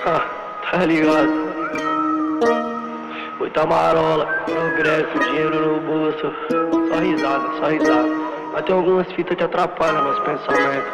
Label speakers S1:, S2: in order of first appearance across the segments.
S1: Tá ligado? Muita marola, progresso, dinheiro no bolso. Só risada, só risada. Mas tem algumas fitas que atrapalham nosso pensamento.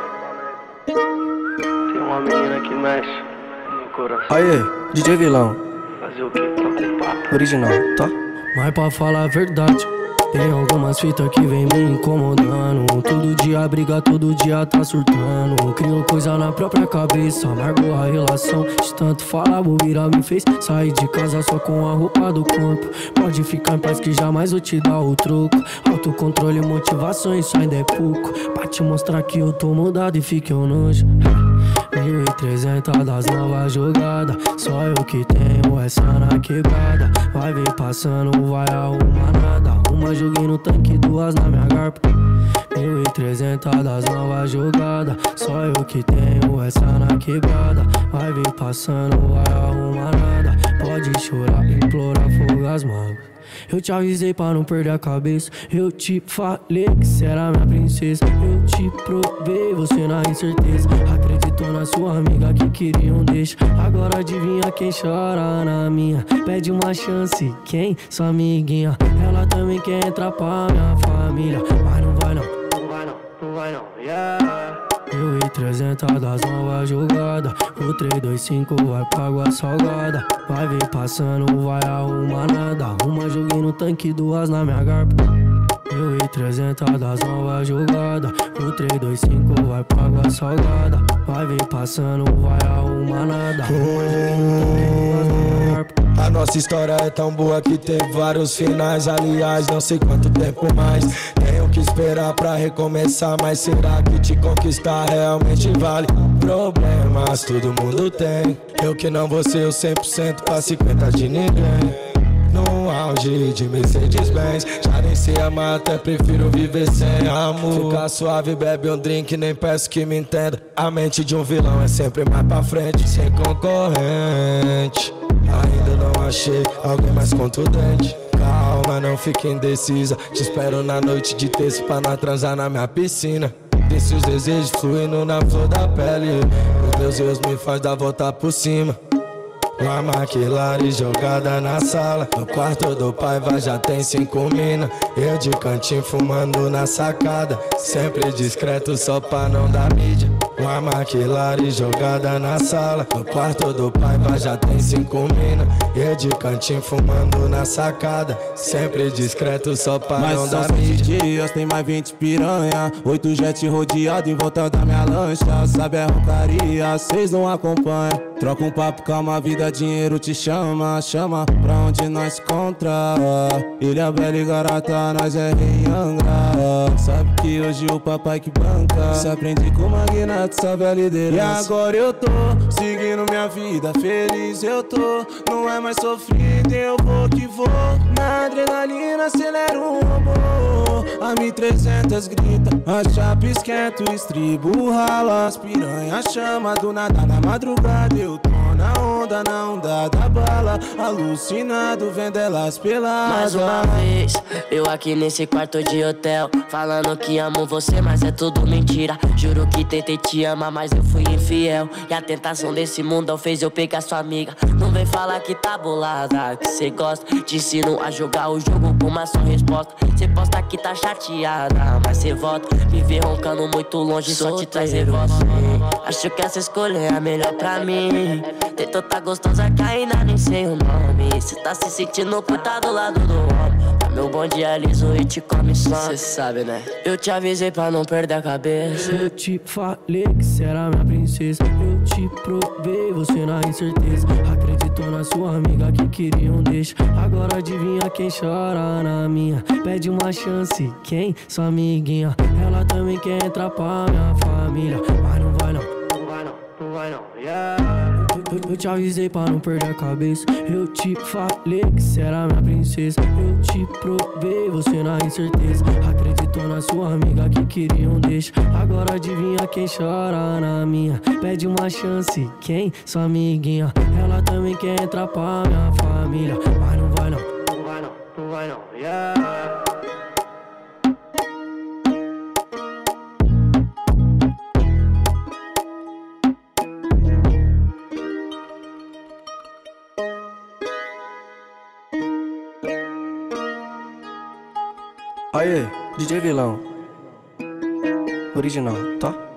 S1: Tem uma menina que mexe no coração.
S2: Aê, DJ Vilão.
S1: Fazer o quê? Troca um papo.
S2: Original, tá?
S3: Mas pra falar a verdade, tem algumas fitas que vem me incomodando. Todo dia briga, todo dia tá surtando. Criou coisa na própria cabeça, amargou a relação. De tanto falar, bobeira me fez sair de casa só com a roupa do corpo. Pode ficar em paz que jamais vou te dar o troco. Autocontrole e motivação, isso ainda é pouco. Pra te mostrar que eu tô mudado e fique um nojo. 1.300 das novas jogadas, só eu que tenho essa na quebrada. Vai ver passando, vai arrumar nada. Uma joguei no tanque, duas na minha garpa. 1.300 das novas jogadas, só eu que tenho essa na quebrada. Vai ver passando, vai arrumar nada. Pode chorar, implorar, fogo as mágoas. Eu te avisei pra não perder a cabeça. Eu te falei que cê era minha princesa. Eu te provei, você na incerteza. Acreditou na sua amiga que queria um deixo. Agora adivinha quem chora na minha. Pede uma chance, quem? Sua amiguinha. Ela também quer entrar pra minha família. Mas não vai não,
S1: Não vai não, não vai não, yeah.
S3: 1.300 das novas jogadas. O 325 vai pra água salgada. Vai ver passando, vai arrumar nada. Uma joguei no tanque, duas na minha garpa. 1.300 das novas jogadas. O 325 vai pra água salgada. Vai ver passando, vai arrumar nada. Uma joguei no tanque, duas na minha garpa.
S4: A nossa história é tão boa que teve vários finais. Aliás, não sei quanto tempo mais tenho que esperar pra recomeçar. Mas será que te conquistar realmente vale? Problemas todo mundo tem. Eu que não vou ser o 100% pra 50 de ninguém. No auge de Mercedes-Benz, já nem sei amar, até prefiro viver sem amor. Ficar suave, bebe um drink, nem peço que me entenda. A mente de um vilão é sempre mais pra frente, sem concorrente. Ainda não achei alguém mais contundente. Calma, não fique indecisa. Te espero na noite de terça pra não transar na minha piscina. Deixe os desejos fluindo na flor da pele. Os meus erros me faz dar volta por cima. Uma McLaren jogada na sala. No quarto do Paiva já tem 5 mina. Eu de cantinho fumando na sacada. Sempre discreto só pra não dar mídia. Uma McLaren jogada na sala. No quarto do Paiva já tem 5 mina. Eu de cantinho fumando na sacada. Sempre discreto só pra não dar mídia.
S5: Dias tem mais 20 piranha. 8 jet rodeado em volta da minha lancha. Sabe a roncaria, cês não acompanham. Troca um papo, calma, a vida, dinheiro te chama. Chama pra onde nós se encontra. Ilha Bela e Garata, nós é rei Angra. Sabe que hoje o papai que banca. Se aprendi com o magnata, sabe a liderança. E agora eu tô seguindo minha vida, feliz eu tô. Não é mais sofrido, eu vou que vou. Na adrenalina acelera o robô. A 1.300 grita, a chapa esquenta, o estribo rala. As piranha chama do nada na madrugada. Eu tô na onda da bala. Alucinado, vendo elas peladas.
S6: Mais uma vez, eu aqui nesse quarto de hotel, falando que amo você, mas é tudo mentira. Juro que tentei te amar, mas eu fui infiel. E a tentação desse mundão fez eu pegar sua amiga. Não vem falar que tá bolada, que cê gosta. Te ensino a jogar o jogo com uma só resposta. Cê posta que tá chateada, mas cê volta. Me vê roncando muito longe, só te traz revolta. Acho que essa escolha é a melhor pra mim. Tentou tá gostosa que ainda nem sei o nome. Cê tá se sentindo puta do lado do homem. Meu bonde é liso e te come só. Cê sabe, né? Eu te avisei pra não perder a cabeça.
S3: Eu te falei que cê era minha princesa. Eu te provei, você na incerteza. Acreditou na sua amiga que queria um deixo. Agora adivinha quem chora na minha. Pede uma chance, quem? Sua amiguinha. Ela também quer entrar pra minha família. Mas não vai não,
S1: Não vai não, não vai não, yeah.
S3: eu te avisei pra não perder a cabeça. Eu te falei que cê era minha princesa. Eu te provei, você na incerteza. Acreditou na sua amiga que queria um deixo. Agora adivinha quem chora na minha. Pede uma chance, quem? Sua amiguinha. Ela também quer entrar pra minha família. Mas não vai não,
S1: Não vai não, não vai não, yeah.
S3: Aí, DJ Vilão. Original, tá?